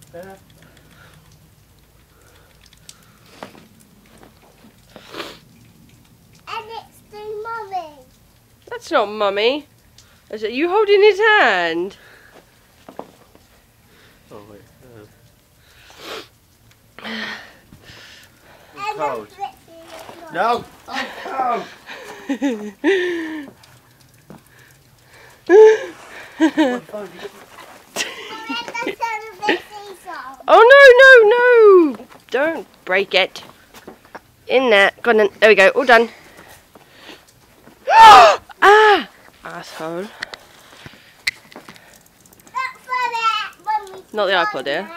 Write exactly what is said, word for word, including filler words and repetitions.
Yeah. And it's the mummy. That's not Mummy. Is it you holding his hand? Oh wait. Uh. And Cold. that's Richie. No! I'm cold! Oh no, no, no! Don't break it. In there. Go on then. There we go. All done. Ah! Asshole. Not for that, Mummy. Not the iPod, yeah?